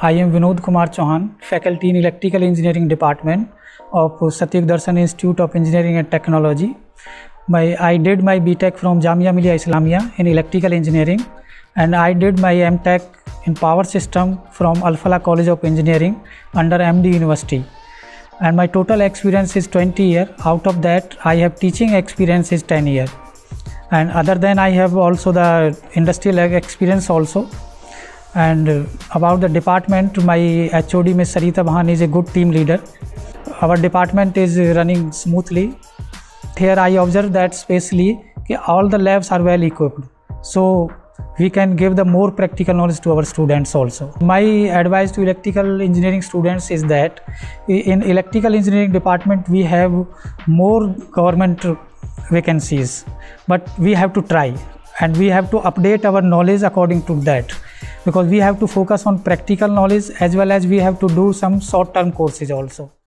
I am Vinod Chauhan, faculty in Electrical Engineering Department of Satyug Darshan Institute of Engineering and Technology. I did my BTech from Jamia Millia Islamia in Electrical Engineering, and I did my MTech in Power System from Al-Falah College of Engineering under MD University. And my total experience is 20 years. Out of that, I have teaching experience is 10 years. And other than I have also the industrial experience also. And about the department, my HOD Ms. Sarita Bahan is a good team leader. Our department is running smoothly. Here I observe that especially all the labs are well equipped, so we can give the more practical knowledge to our students also. My advice to electrical engineering students is that in electrical engineering department we have more government vacancies, but we have to try and we have to update our knowledge according to that, because we have to focus on practical knowledge as well as we have to do some short-term courses also.